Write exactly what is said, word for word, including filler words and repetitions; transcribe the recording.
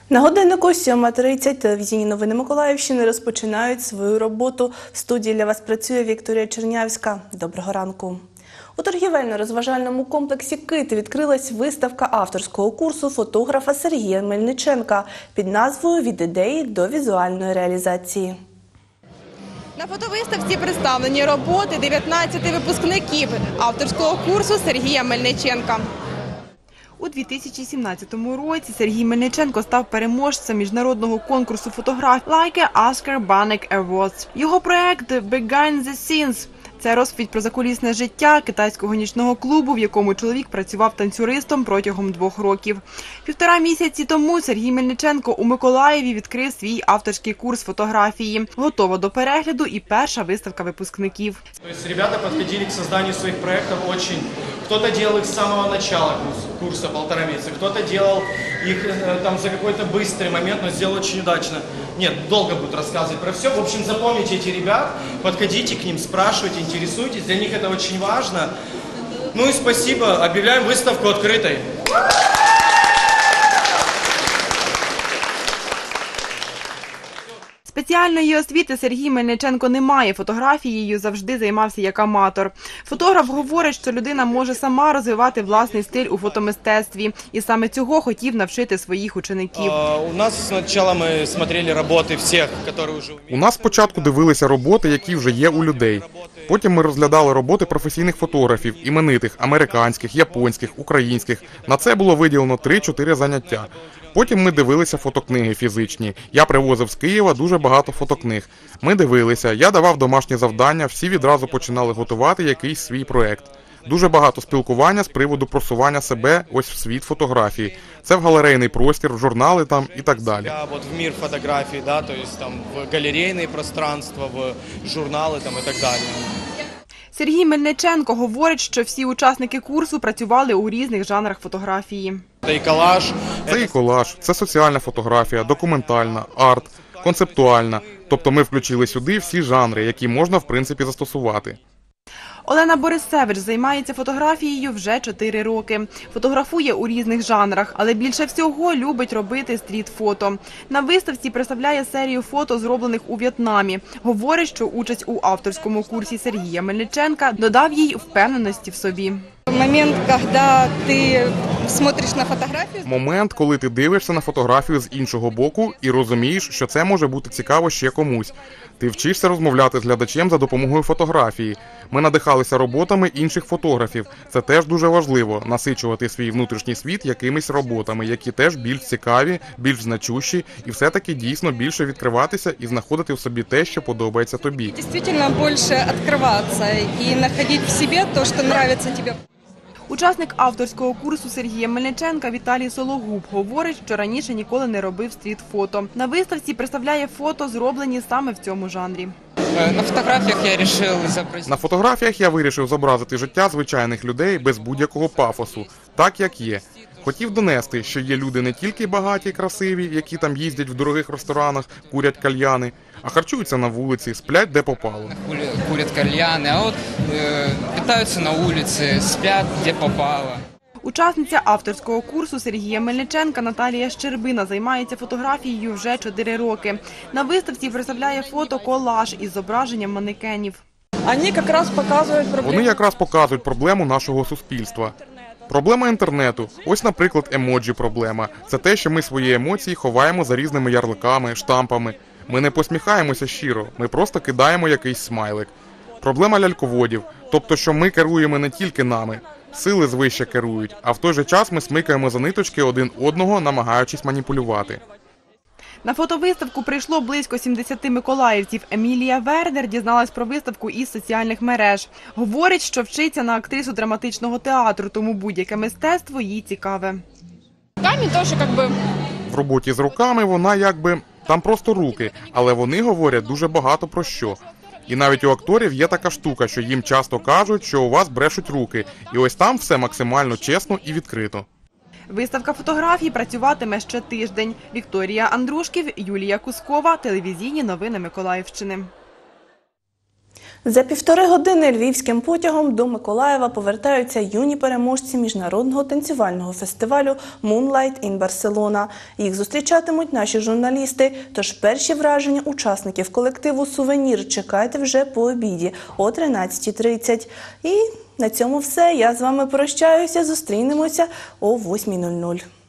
На годиннику сьома тридцять телевізійні новини Миколаївщини розпочинають свою роботу. В студії для вас працює Вікторія Чернявська. Доброго ранку. У торгівельно-розважальному комплексі «Кит» відкрилась виставка авторського курсу фотографа Сергія Мельниченка під назвою «Від ідеї до візуальної реалізації». На фотовиставці представлені роботи дев'ятнадцяти випускників авторського курсу Сергія Мельниченка. У дві тисячі сімнадцятому році Сергій Мельниченко став переможцем міжнародного конкурсу фотографій Leica Oscar Banach Awards. Його проект «Behind the Scenes» – це розповідь про закулісне життя китайського нічного клубу, в якому чоловік працював танцюристом протягом двох років. Півтора місяці тому Сергій Мельниченко у Миколаєві відкрив свій авторський курс фотографії. Готова до перегляду і перша виставка випускників. Тобто, ребята підходили к созданию своїх проєктів дуже. Кто-то делал их с самого начала курса, полтора месяца, кто-то делал их там за какой-то быстрый момент, но сделал очень удачно. Нет, долго будет рассказывать про все. В общем, запомните этих ребят, подходите к ним, спрашивайте, интересуйтесь, для них это очень важно. Ну и спасибо, объявляем выставку открытой. Спеціальної освіти Сергій Мельниченко не має, фотографією завжди займався як аматор. Фотограф говорить, що людина може сама розвивати власний стиль у фотомистецтві. І саме цього хотів навчити своїх учеників. У нас спочатку ми дивилися роботи всіх, які вже вміють. У нас спочатку дивилися роботи, які вже є у людей. Потім ми розглядали роботи професійних фотографів, іменитих, американських, японських, українських. На це було виділено три-чотири заняття. Потім ми дивилися фотокниги фізичні. Я привозив з Києва дуже багато фотокниг. Ми дивилися, я давав домашні завдання, всі відразу починали готувати якийсь свій проєкт. Дуже багато спілкування з приводу просування себе ось в світ фотографії. Це в галерейний простір, в журнали там і так далі. От в мир фотографії, да, то есть там в галерейне пространство, в журнали там і так далі. Сергій Мельниченко говорить, що всі учасники курсу працювали у різних жанрах фотографії. Це і колаж. Це і колаж, це соціальна фотографія, документальна, арт, концептуальна. Тобто ми включили сюди всі жанри, які можна в принципі застосувати. Олена Борисевич займається фотографією вже чотири роки. Фотографує у різних жанрах, але більше всього любить робити стріт-фото. На виставці представляє серію фото, зроблених у В'єтнамі. Говорить, що участь у авторському курсі Сергія Мельниченка додав їй впевненості в собі. Момент, коли ти смотриш на фотографію. Момент, коли ти дивишся на фотографію з іншого боку і розумієш, що це може бути цікаво ще комусь. Ти вчишся розмовляти з глядачем за допомогою фотографії. Ми надихалися роботами інших фотографів. Це теж дуже важливо – насичувати свій внутрішній світ якимись роботами, які теж більш цікаві, більш значущі і все-таки дійсно більше відкриватися і знаходити в собі те, що подобається тобі. Дійсно більше відкриватися і знаходити в собі те, що подобається тобі. Учасник авторського курсу Сергія Мельниченка Віталій Сологуб говорить, що раніше ніколи не робив стріт-фото. На виставці представляє фото, зроблені саме в цьому жанрі. На фотографіях я вирішив зобразити... На фотографіях я вирішив зобразити життя звичайних людей без будь-якого пафосу, так як є. Хотів донести, що є люди не тільки багаті і красиві, які там їздять в дорогих ресторанах, курять кальяни, а харчуються на вулиці, сплять де попало. Курять кальяни, а от е, питаються на вулиці, сплять де попало. Учасниця авторського курсу Сергія Мельниченка Наталія Щербина займається фотографією вже чотири роки. На виставці представляє фото-колаж із зображенням манекенів. Вони якраз показують проблему. Вони якраз показують проблему нашого суспільства. Проблема інтернету. Ось, наприклад, емоджі проблема. Це те, що ми свої емоції ховаємо за різними ярликами, штампами. Ми не посміхаємося щиро, ми просто кидаємо якийсь смайлик. Проблема ляльководів. Тобто, що ми керуємо не тільки нами. Сили звище керують, а в той же час ми смикаємо за ниточки один одного, намагаючись маніпулювати. На фотовиставку прийшло близько сімдесяти миколаївців. Емілія Вернер дізналась про виставку із соціальних мереж. Говорить, що вчиться на актрису драматичного театру, тому будь-яке мистецтво їй цікаве. В роботі з руками вона якби... Там просто руки, але вони говорять дуже багато про що. І навіть у акторів є така штука, що їм часто кажуть, що у вас брешуть руки. І ось там все максимально чесно і відкрито. Виставка фотографій працюватиме ще тиждень. Вікторія Андрушків, Юлія Кускова, телевізійні новини Миколаївщини. За півтори години львівським потягом до Миколаєва повертаються юні переможці міжнародного танцювального фестивалю Moonlight in Barcelona. Їх зустрічатимуть наші журналісти, тож перші враження учасників колективу «Сувенір» чекайте вже по обіді о тринадцятій тридцять. І на цьому все. Я з вами прощаюся, зустрінемося о восьмій нуль нуль.